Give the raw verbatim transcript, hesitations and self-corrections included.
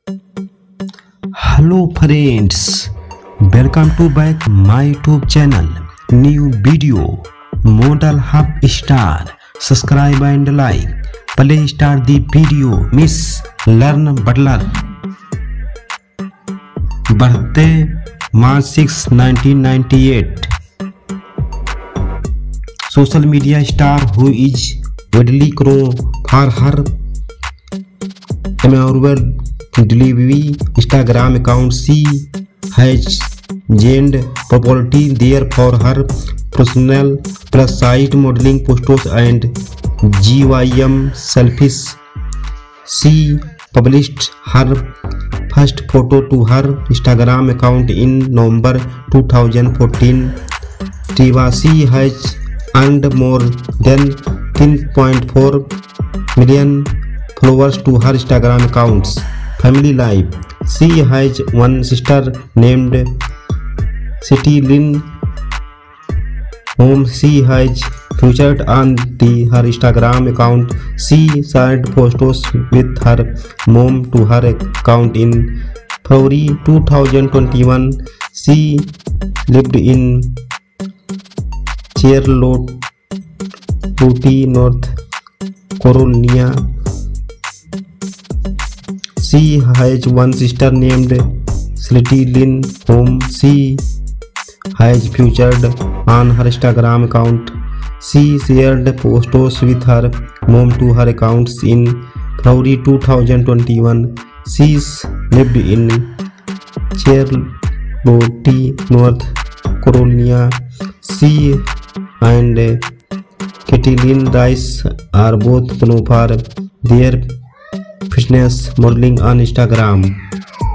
Hello friends, welcome to back my YouTube channel. New video, Model Hub Star. Subscribe and like. Play start the video. Miss Learn Butler. Birthday March sixth nineteen ninety-eight. Social media star who is widely known for her memorable delivery. Instagram account. She has gained popularity there for her personal plus size modeling posts and G Y M selfies. She published her first photo to her Instagram account in November two thousand fourteen. She has earned more than ten point four million followers to her Instagram accounts. Family life. She has one sister named City Lynn, whom she has featured on the her Instagram account. She shared photos with her mom to her account in February two thousand twenty-one. She lived in Charlotte, North Carolina. She has one sister named City Lynn, whom she has featured on her Instagram account. She shared photos with her mom to her accounts in February two thousand twenty-one. She lived in Charlotte, North Carolina. She and Caitlin Rice are both known for their fitness modeling on Instagram.